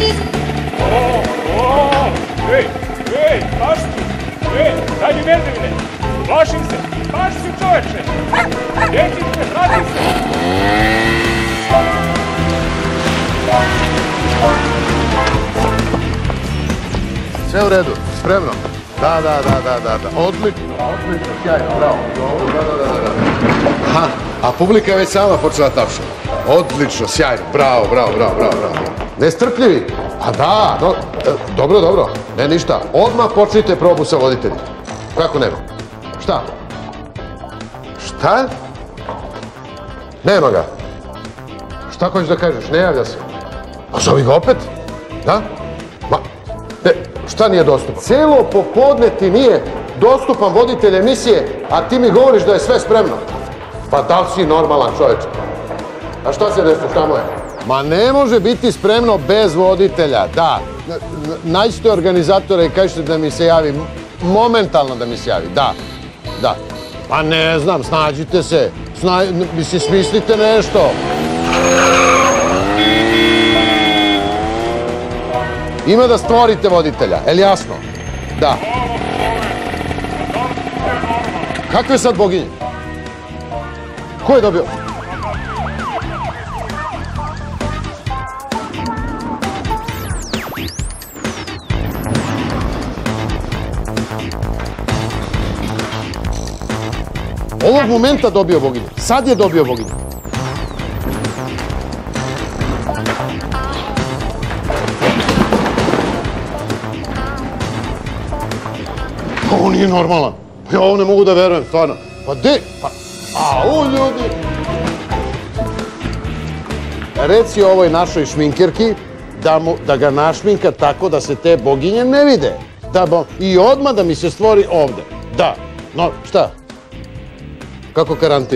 Ej, pašti! Daj mi merdevine! Plašim se! Pašti, čoveče! Dječice, vrati se! Sve u redu, spremno. Da. Odlično, sjajno, bravo. Da. Aha, a publika je već sama počela tapšati. Odlično, sjajno, bravo. Nestrpljivi? A da, dobro. Ne, ništa. Odmah počnite probu sa voditeljem. Kako nema? Šta? Šta? Nema ga. Šta hoćeš da kažeš? Ne javlja se. A zovi ga opet? Da? Šta nije dostupan? Celo popodne ti nije dostupan voditelj emisije, a ti mi govoriš da je sve spremno. Pa da li si normalan, čoveče? A šta se desilo, šta mu je? Ma ne može biti spremno bez voditelja, da. Nađite organizatore i kažete da mi se javi, momentalno da mi se javi, da. Pa ne znam, snađite se, mislim, smislite nešto. Ima da stvorite voditelja, je li jasno? Da. Kakve sad boginje? Ko je dobio? Ovog momenta dobio boginje. Sad je dobio boginje. Ovo nije normalan. Ja ovo ne mogu da verujem, stvarno. Pa de? Au, ljudi! Reci ovoj našoj šminkerki da ga našminka tako da se te boginje ne vide. I odmah da mi se stvori ovde. Da. No, šta? Kako karantin?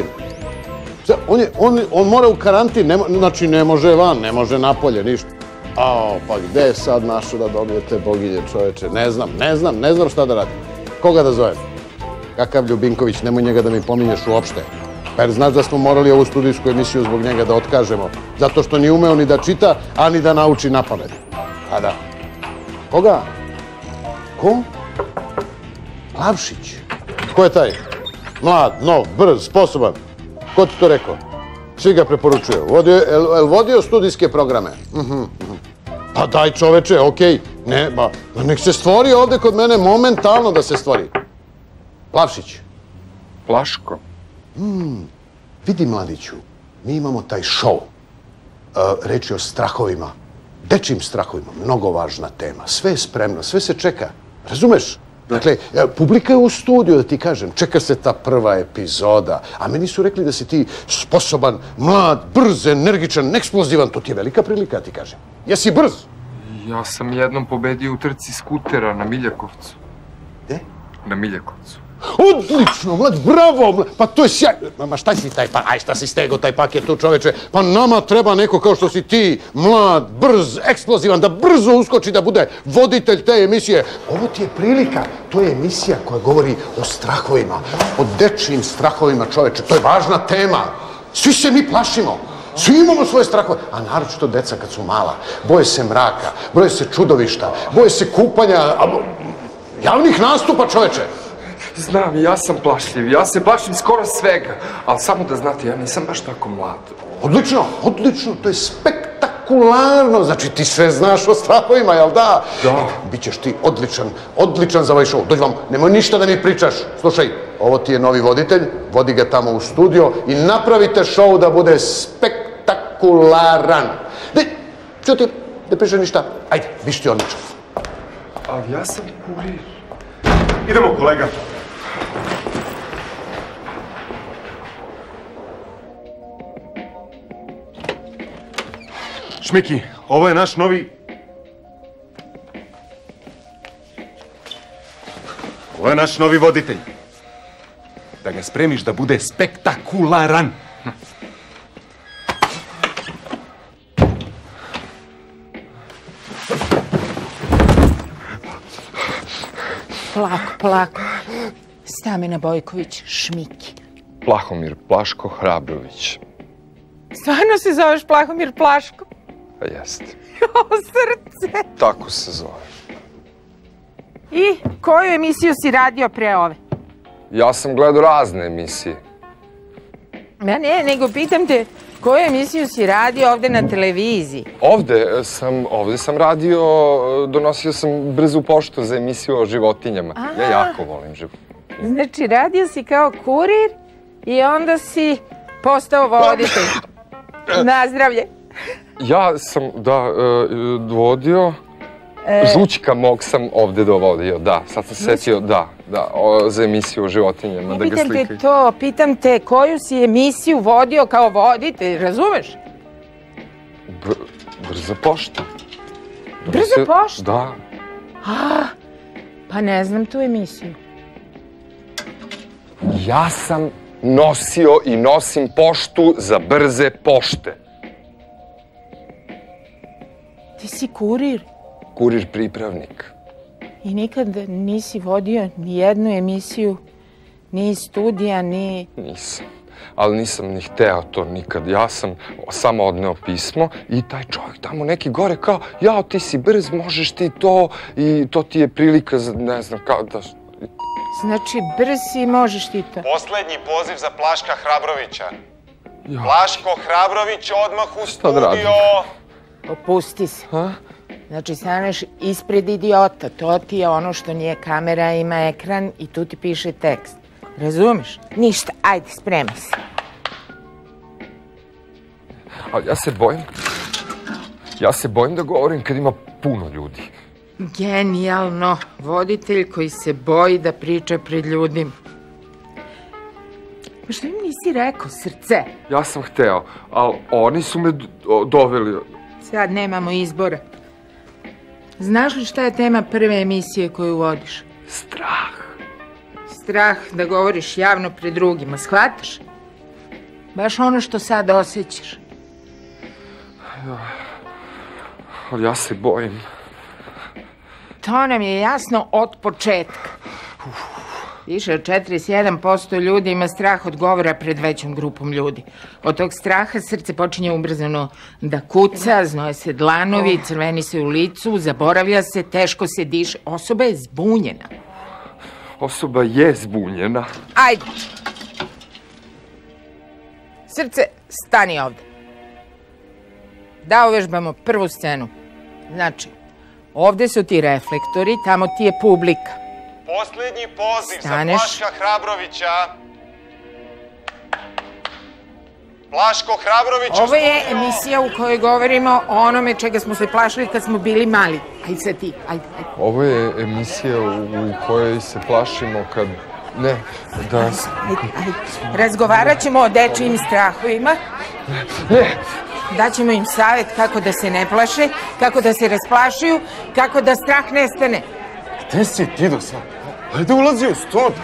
On mora u karantin, znači ne može van, ne može napolje, ništa. Pa gde je sad našo da dobije te boginje, čoveče? Ne znam šta da radim. Koga da zovem? Kakav Ljubinković, nemoj njega da mi pominješ uopšte. Pa jer znaš da smo morali ovu studijsku emisiju zbog njega da otkažemo. Zato što ni umeo ni da čita, a ni da nauči napamet. A da. Koga? Ko? Plavšić. Ko je taj? Mlad, nov, brz, sposoban. Ko ti to rekao? Svi ga preporučuju. Vodio studijske programe? Pa daj čoveče, okej. Ne, nek se stvori ovde kod mene, momentalno da se stvori. Plavšić. Plaško. Vidi, mladiću, mi imamo taj šou. Reč je o strahovima. Dečijim strahovima. Mnogo važna tema. Sve je spremno, sve se čeka. Razumeš? Dakle, publika je u studiju, da ti kažem. Čeka se ta prva epizoda. A meni su rekli da si ti sposoban, mlad, brz, energičan, eksplozivan. To ti je velika prilika, ti kažem. Jesi brz? Ja sam jednom pobedio u trci skutera na Miljakovcu. Gde? Na Miljakovcu. Odlično, mlad, bravo! Pa to je sjajno. Ma šta si taj paket? Aj, šta si stegao taj paket tu, čoveče? Pa nama treba neko kao što si ti, mlad, brz, eksplozivan, da brzo uskoči da bude voditelj te emisije. Ovo ti je prilika. To je emisija koja govori o strahovima, o dečijim strahovima, čoveče. To je važna tema. Svi se mi plašimo. Svi imamo svoje strahove, a naročito deca kad su mala. Boje se mraka, boje se čudovišta, boje se kupanja, javnih nastupa, čoveče. Znam, ja sam plašljiv, ja se plašim skoro svega, ali samo da znate, ja nisam baš tako mlad. Odlično, to je spektakularno. Znači, ti sve znaš o strahovima, jel da? Da. Bićeš ti odličan za ovaj šou. Dođi vam, nemoj ništa da mi pričaš. Slušaj, ovo ti je novi voditelj, vodi ga tamo u studio i napravite šou da bude spektakularan. Čuti, ne piše ništa. Ajde, biš ti odličan. Ali ja sam kurir. Idemo, kolega. Šmiki, ovo je naš novi... Ovo je naš novi voditelj. Da ga spremiš da bude spektakularan. Polako. Stamina Bojković, Šmiki. Plahomir Plaško Hrabrović. Stvarno se zoveš Plahomir Plaško? Pa jeste. O, srce! Tako se zove. I koju emisiju si radio pre ove? Ja sam gledao razne emisije. Ja ne, nego pitam te, koju emisiju si radio ovde na televiziji? Ovde sam radio, donosio sam brzu poštu za emisiju o životinjama. Ja jako volim životinje. Znači, radio si kao kurir i onda si postao voditelj. Nazdravlje. Ja sam, vodio, žućka mog sam ovde dovodio, da, sad sam setio, da, za emisiju o životinjama, da ga slikaju. Pitam te, koju si emisiju vodio kao voditelj, razumeš? Brza pošta. Brza pošta? Da. Pa ne znam tu emisiju. Ja sam nosio i nosim poštu za brze pošte. Ti si kurir? Kurir pripravnik. I nikad nisi vodio ni jednu emisiju, ni studija, ni... Nisam. Ali nisam ni hteo to nikad. Ja sam samo odneo pismo i taj čovjek tamo neki gore kao, jao, ti si brz, možeš ti to i to ti je prilika za, ne znam, kao da... Znači, brz si, možeš ti to. Poslednji poziv za Plaška Hrabrovića. Plaško Hrabrović, odmah u studio. Opusti se. Znači, staneš ispred idiota. To ti je ono što nije kamera, ima ekran i tu ti piše tekst. Razumeš? Ništa, ajde, spremaj se. Ali ja se bojim da govorim kad ima puno ljudi. Genijalno. Voditelj koji se boji da priča pred ljudima. Pa što im nisi rekao, srce? Ja sam hteo, ali oni su me doveli. Sad nemamo izbora. Znaš li šta je tema prve emisije koju vodiš? Strah. Strah da govoriš javno pred drugima, shvataš? Baš ono što sad osjećaš. Ali ja se bojim. To nam je jasno od početka. Više od 41% ljudi ima strah od govora pred većom grupom ljudi. Od tog straha srce počinje ubrzano da kuca, znoje se dlanovi, crveni se u licu, zaboravlja se, teško se diše. Osoba je zbunjena. Osoba je zbunjena. Ajde. Srce, stani ovde. Da uvežbamo prvu scenu. Znači, ovde su ti reflektori, tamo ti je publika. Poslednji poziv za Staneš. Plaška Hrabrovića. Plaško Hrabrović u studio. Ovo je emisija u kojoj govorimo o onome čega smo se plašili kad smo bili mali. Ajde sad ti, ajde. Ovo je emisija u kojoj se plašimo kad... Ne, da... Ajde. Razgovarat ćemo o dečijim strahovima. Ne! Daćemo im savjet kako da se ne plaše, kako da se rasplašuju, kako da strah nestane. Gde si ti do sad? Ajde ulazi u studio.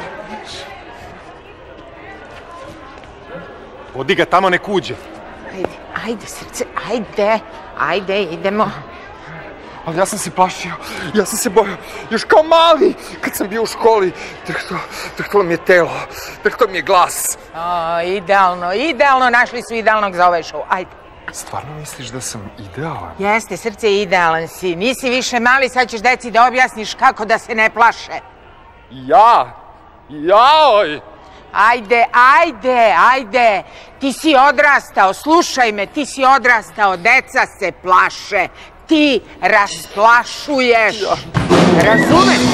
Odi ga tamo nek uđe. Ajde, srce, ajde, idemo. Ali ja sam se plašio, ja sam se bojao, još kao mali, kad sam bio u školi, drhtalo mi je telo, drhtao mi je glas. Idealno, našli su idealnog za ovaj show, ajde. Stvarno misliš da sam idealan? Jeste, srce, idealan si, nisi više mali, sad ćeš deci da objasniš kako da se ne plaše. Jaoj! Ajde, ti si odrastao, slušaj me, ti si odrastao, deca se plaše, ti rasplašuješ, razumeš?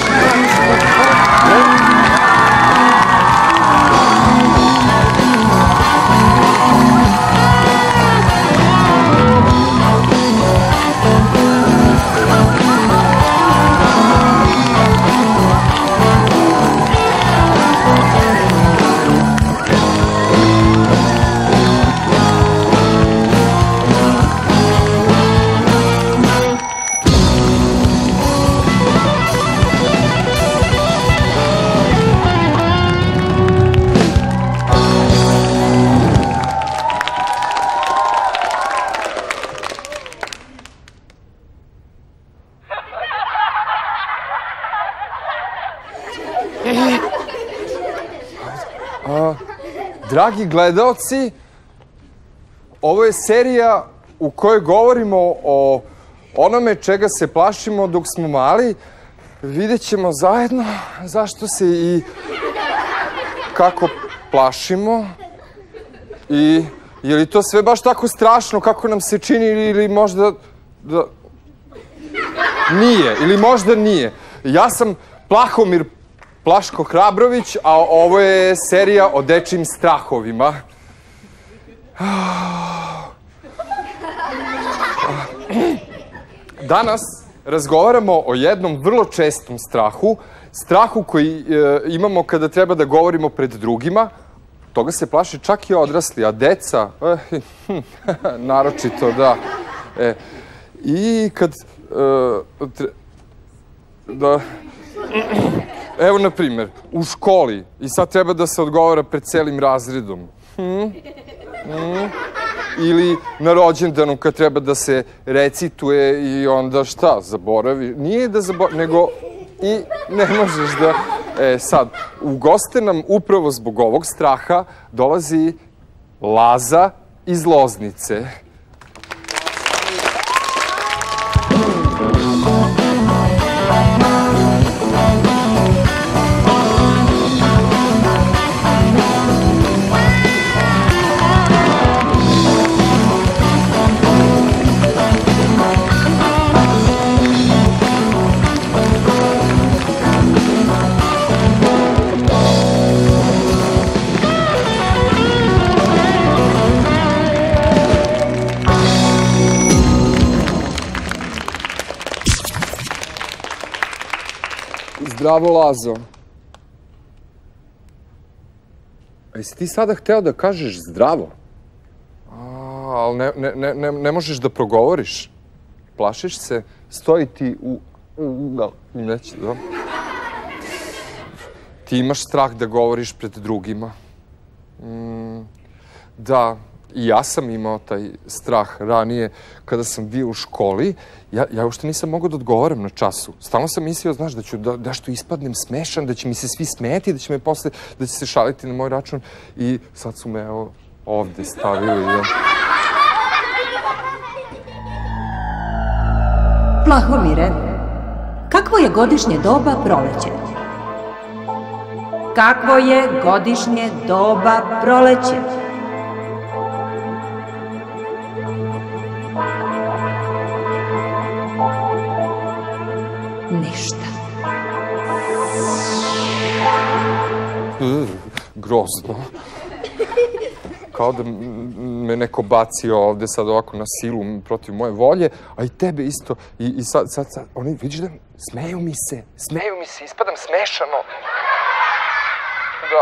Dragi gledaoci, ovo je serija u kojoj govorimo o onome čega se plašimo dok smo mali. Vidjet ćemo zajedno zašto se i kako plašimo i je li to sve baš tako strašno kako nam se čini ili možda da nije ili možda nije. Ja sam Plahomir Plaško Hrabrović, a ovo je serija o dečijim strahovima. Danas razgovaramo o jednom vrlo čestom strahu, strahu koji imamo kada treba da govorimo pred drugima. Toga se plaše čak i odrasli, a deca, naročito, da. I kad... Evo, na primjer, u školi i sad treba da se odgovara pred celim razredom. Ili na rođendanu kad treba da se recituje i onda šta, zaboravi. Nije da zaboravi, nego i ne možeš da... Sad, u goste nam upravo zbog ovog straha dolazi Laza iz Loznice. Zdravo, Lazo. A jesi ti sada hteo da kažeš zdravo? Ali ne možeš da progovoriš. Plašiš se, stoji ti u... Neće, da? Ti imaš strah da govoriš pred drugima. Da, i ja sam imao taj strah ranije kada sam bio u školi. Ja uopšte nisam mogao da odgovaram na času. Stalno sam mislio, znaš, da ću nešto ispadnem smešan, da će mi se svi smeti, da će me posle, da će se šaliti na moj račun. I sad su me, evo, ovde stavili. Plahomire, kakvo je godišnje doba proleće? Kakvo je godišnje doba proleće? Ništa. Grozno. Kao da me neko bacio ovde sad ovako na silu protiv moje volje, a i tebe isto. I sad, oni, vidiš da smeju mi se, ispadam smešano. Da.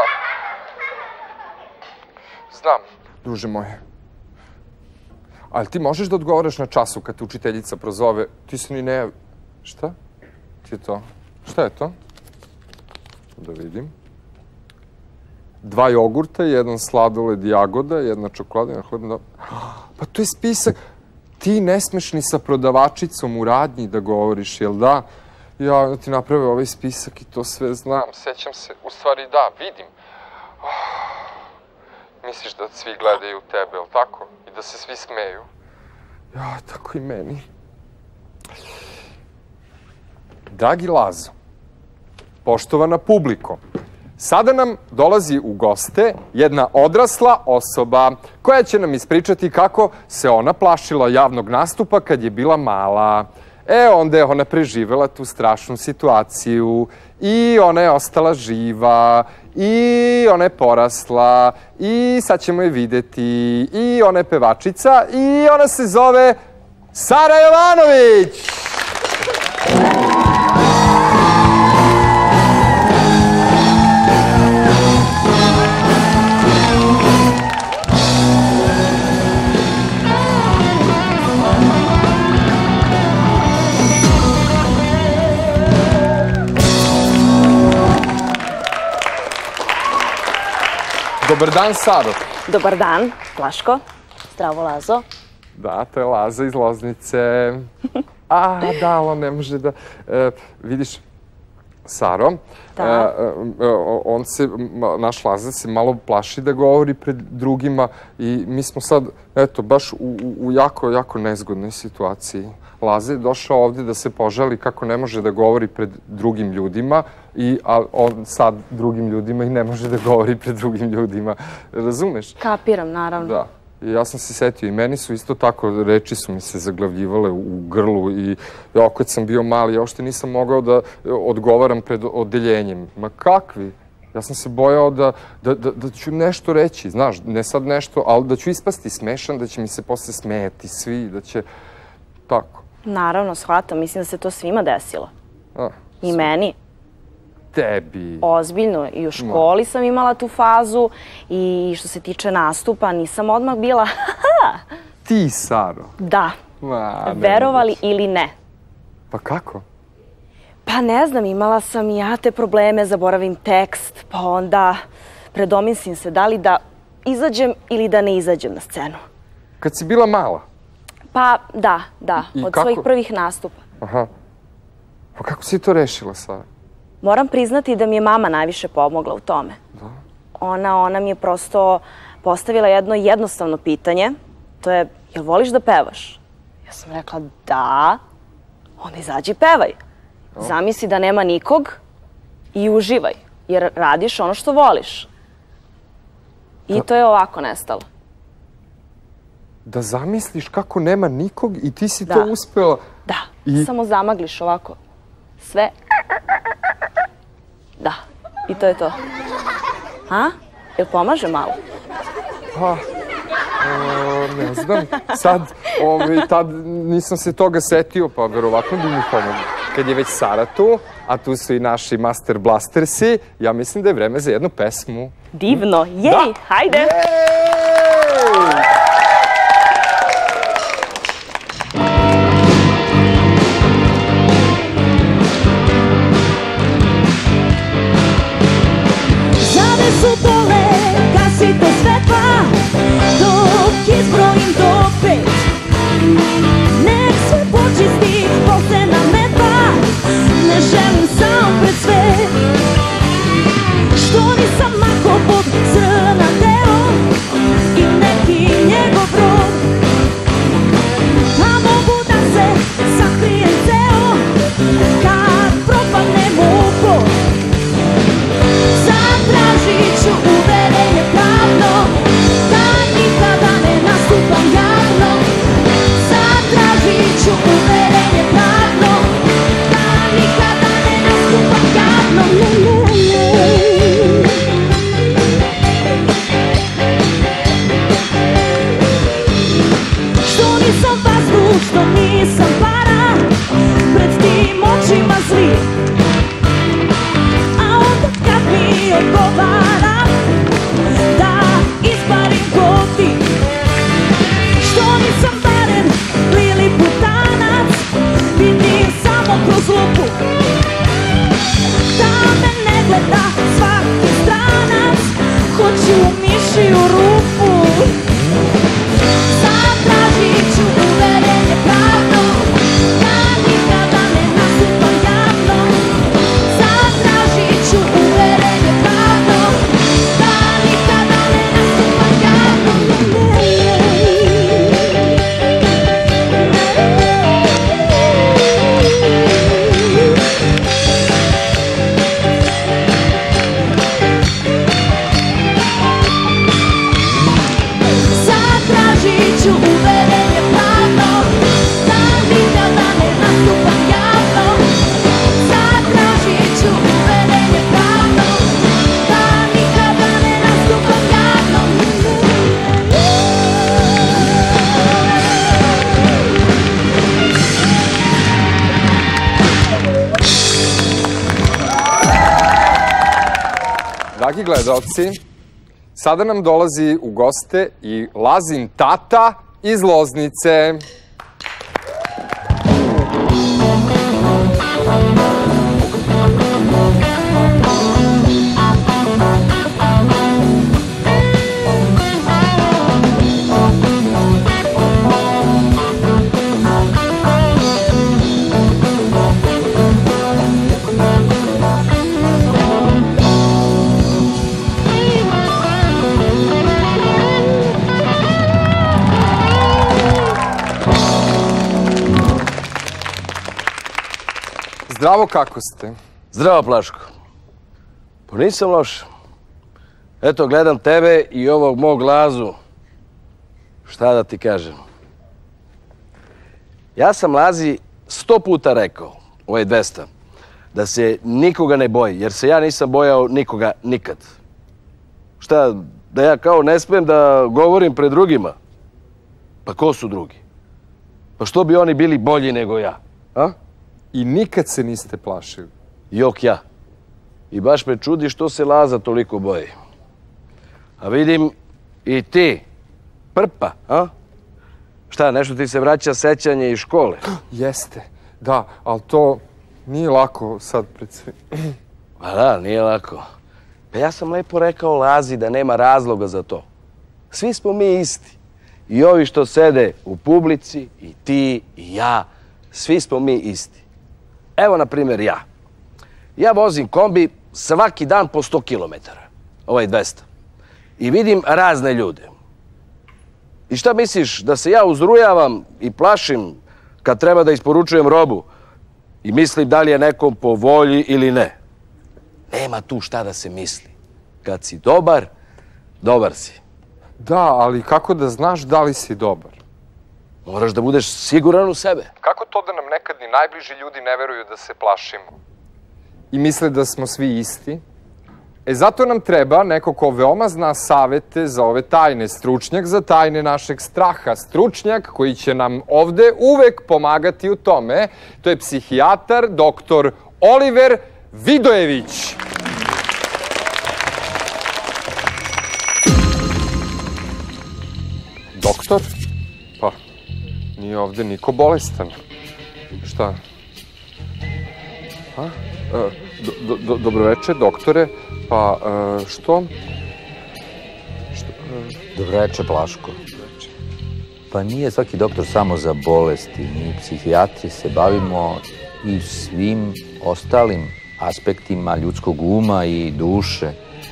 Znam, druže moje. Ali ti možeš da odgovaraš na času kad te učiteljica prozove, ti se ni ne... Šta? Ti je to? Šta je to? Da vidim. 2 jogurta, 1 sladoled jagoda, 1 čokolada, 1 hleb. Pa to je spisak. Ti ne smeš ni sa prodavačicom u radnji da govoriš, jel da? Ja ti napravio ovaj spisak i to sve znam. Sećam se, u stvari da, vidim. Misliš da svi gledaju tebe, jel tako? I da se svi smeju. Ja, tako i meni. Dragi Lazo, poštovana publiko, sada nam dolazi u goste jedna odrasla osoba koja će nam ispričati kako se ona plašila javnog nastupa kad je bila mala. Onda je ona preživela tu strašnu situaciju i ona je ostala živa i ona je porasla i sad ćemo je videti i ona je pevačica i ona se zove Sara Jovanović! Dobar dan, Saro. Dobar dan, Plaško. Zdravo, Lazo. Da, to je Laza iz Loznice. Da, on ne može da... Vidiš, Saro, naš Laza se malo plaši da govori pred drugima i mi smo sad, eto, baš u jako, jako nezgodnoj situaciji. Laza je došao ovdje da se požali kako ne može da govori pred drugim ljudima, a on sad drugim ljudima i ne može da govori pred drugim ljudima. Razumeš? Kapiram, naravno. Da. I ja sam se setio i meni su isto tako, reči su mi se zaglavljivale u grlu i ja kad sam bio mali, ja uopšte nisam mogao da odgovaram pred odeljenjem. Ma kakvi? Ja sam se bojao da ću nešto reći, znaš, ne sad nešto, ali da ću ispasti smešan, da će mi se posle smejati svi, da će tako. Naravno, shvatam, mislim da se to svima desilo. I meni. Tebi. Ozbiljno. I u školi sam imala tu fazu i što se tiče nastupa, nisam odmah bila Ti, Saro? Da. Verovali ili ne. Pa kako? Pa ne znam, imala sam i ja te probleme, zaboravim tekst, pa onda predomislim se da li da izađem ili da ne izađem na scenu. Kad si bila mala? Pa da, od svojih prvih nastupa. Aha. Pa kako si to rešila, Sara? Moram priznati da mi je mama najviše pomogla u tome. Da? Ona mi je prosto postavila jedno jednostavno pitanje. To je, jel voliš da pevaš? Ja sam rekla da. Onda izađi i pevaj. Zamisli da nema nikog i uživaj. Jer radiš ono što voliš. I to je ovako nestalo. Da zamisliš kako nema nikog i ti si to uspela? Da, samo zamagliš ovako. Sve. Da, i to je to. A? Jel pomaže malo? Pa, ne znam. Tad nisam se toga setio, pa verovatno bi mi pomogli. Kad je već Sara tu, a tu su i naši Master Blastersi, ja mislim da je vreme za jednu pesmu. Divno, jej, hajde! Su dole, gasite svetla, dok izbrojim do 5. Nek se počisti posena metla, ne želim sam pred svet. Što nisam mako pod crnaterom i neki njegov rod, a mogu da se sakrijem ceo kad propadnem u pod. Zatražit ću uverenje pravno, da nikada ne nastupam javno. Zatražit ću uverenje pravno, da nikada ne nastupam javno. Što nisam vazduh, što nisam para, pred tim očima zli. Odgovara da isparim ko ti. Što nisam barem lili putanac, vidim samo kroz lupu. Da me ne gleda svaki stranac, hoću mišiju rupu. Zatražit ću uverenje pravno, da nikada ne nastupam javno. Zatražit ću uverenje pravno, da nikada ne nastupam javno. Zatražit ću uverenje pravno, da nikada ne nastupam javno. Zatražit ću uverenje pravno, da nikada ne nastupam javno. Dragi gledalci, sada nam dolazi u goste i Lazin tata iz Loznice. Zdravo, kako ste? Zdravo, Plaško. Pa nisam loš. Eto, gledam tebe i ovog mog Lazu. Šta da ti kažem? Ja sam Lazi 100 puta rekao, 200, da se nikoga ne boji, jer se ja nisam bojao nikoga nikad. Šta, da ja kao ne smem da govorim pred drugima? Pa ko su drugi? Pa što bi oni bili bolji nego ja? A? I nikad se niste plašili? Jok ja. I baš me čudi što se Laza toliko boji. A vidim i ti, prpa, a? Šta, nešto ti se vraća sećanje iz škole? Jeste, da, ali to nije lako sad pred svim. Pa da, nije lako. Pa ja sam lepo rekao Lazi da nema razloga za to. Svi smo mi isti. I ovi što sede u publici, i ti, i ja, svi smo mi isti. Evo, na primjer, ja. Ja vozim kombi svaki dan po 100 kilometara. 200. I vidim razne ljude. I šta misliš, da se ja uzrujavam i plašim kad treba da isporučujem robu i mislim da li je nekom po volji ili ne? Nema tu šta da se misli. Kad si dobar, dobar si. Da, ali kako da znaš da li si dobar? Moraš da budeš siguran u sebe. Kako to da nam nekad ni najbliži ljudi ne veruju da se plašimo? I misle da smo svi isti? Zato nam treba neko ko veoma zna savete za ove tajne, stručnjak za tajne našeg straha, stručnjak koji će nam ovde uvek pomagati u tome. To je psihijatar, doktor Oliver Vidojević. Doktor? Pa, nije ovde niko bolestan. Šta? Dobroveče, doktore. Pa, što? Dobroveče, Plaško. Pa nije svaki doktor samo za bolesti. Mi psihijatri se bavimo i svim ostalim aspektima ljudskog uma i duše.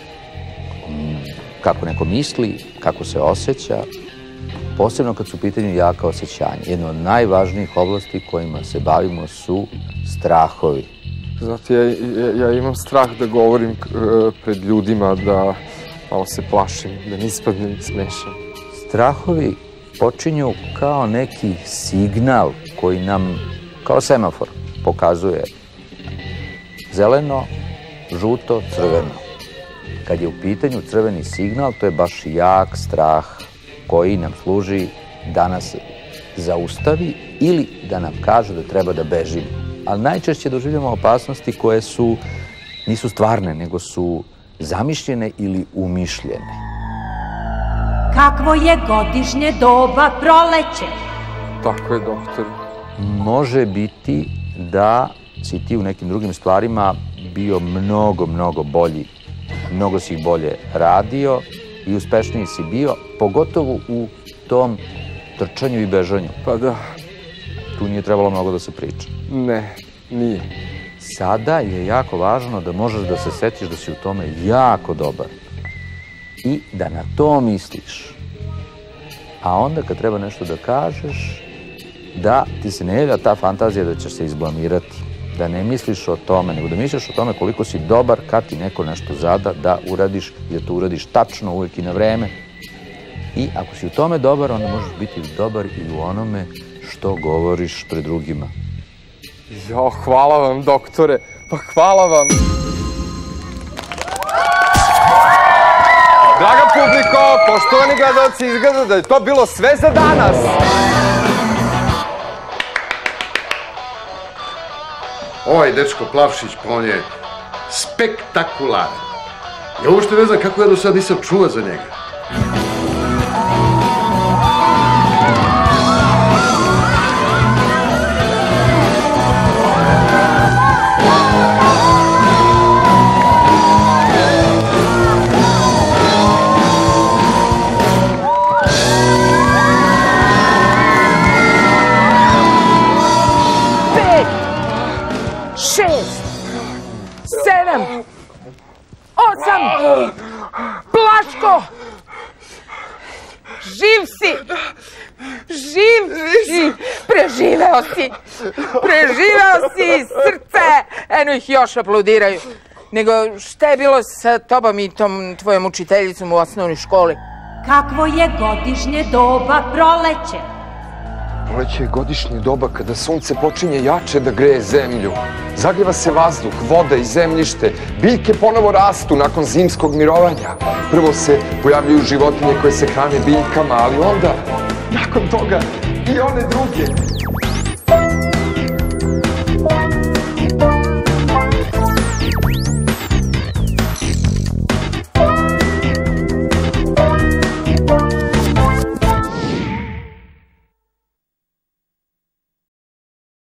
Kako neko misli, kako se osjeća, posebno kad su u pitanju jaka osjećanja. Jedna od najvažnijih oblasti kojima se bavimo su strahovi. Znate, ja imam strah da govorim pred ljudima, da malo se plašim, da ne ispadnem smešan. Strahovi počinju kao neki signal koji nam, kao semafor, pokazuje zeleno, žuto, crveno. Kad je u pitanju crveni signal, to je baš jak strah koji nam služi da nas zaustavi ili da nam kaže da treba da bežimo. Ali najčešće doživljamo opasnosti koje nisu stvarne, nego su zamišljene ili umišljene. Kakvo je godišnje doba proleće? Tako je, doktor. Može biti da si ti u nekim drugim stvarima bio mnogo bolji. Mnogo si ih bolje radio i uspešniji si bio, pogotovo u tom trčanju i bežanju. Pa da. Tu nije trebalo mnogo da se priča. Ne, nije. Sada je jako važno da možeš da se setiš da si u tome jako dobar i da na to misliš. A onda kad treba nešto da kažeš, da ti se ne javlja ta fantazija da ćeš se izblamirati, da ne misliš o tome, nego da misliš o tome koliko si dobar kad ti neko nešto zada da uradiš i da to uradiš tačno, uvek i na vreme. I ako si u tome dobar, onda možeš biti dobar i u onome što govoriš pred drugima. Jo, hvala vam, doktore. Pa hvala vam. Draga publiko, poštovani gledalci, izgleda da je to bilo sve za danas. Ovaj dečko Plavšić, pa on je spektakularan. Ja uopšte ne znam kako ja do sad nisam čuo za njega. Plaško! Živ si! Živ! Preživeo si! Srce! Eno ih još aplaudiraju. Nego šta je bilo sa tobom i tom tvojom učiteljicom u osnovnoj školi? Kakvo je godišnje doba proleće? Proleće je godišnje doba kada sunce počinje jače da greje zemlju. Zagrijeva se vazduh, voda i zemljište. Biljke ponovo rastu nakon zimskog mirovanja. Prvo se pojavljuju životinje koje se hrane biljkama, ali onda, nakon toga, i one druge.